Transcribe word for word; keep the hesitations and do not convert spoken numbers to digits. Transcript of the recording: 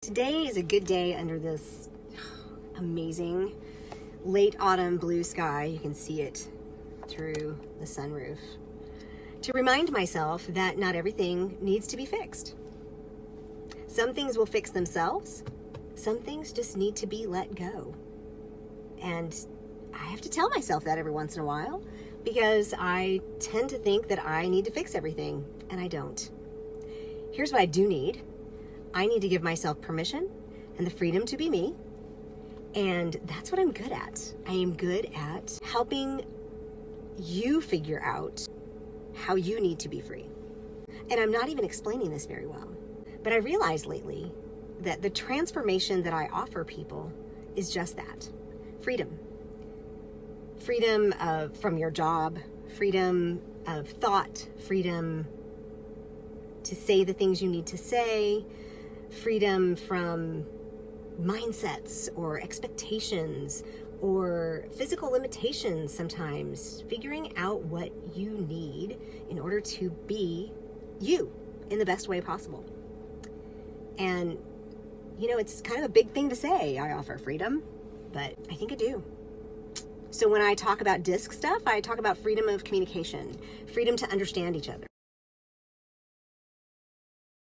Today is a good day under this amazing late autumn blue sky. You can see it through the sunroof. To remind myself that not everything needs to be fixed. Some things will fix themselves. Some things just need to be let go. And I have to tell myself that every once in a while because I tend to think that I need to fix everything, and I don't. Here's what I do need. I need to give myself permission and the freedom to be me. And that's what I'm good at. I am good at helping you figure out how you need to be free. And I'm not even explaining this very well. But I realized lately that the transformation that I offer people is just that. Freedom. Freedom of, from your job, freedom of thought, freedom to say the things you need to say, freedom from mindsets or expectations or physical limitations sometimes, figuring out what you need in order to be you in the best way possible. And, you know, it's kind of a big thing to say, I offer freedom, but I think I do. So when I talk about DISC stuff, I talk about freedom of communication, freedom to understand each other.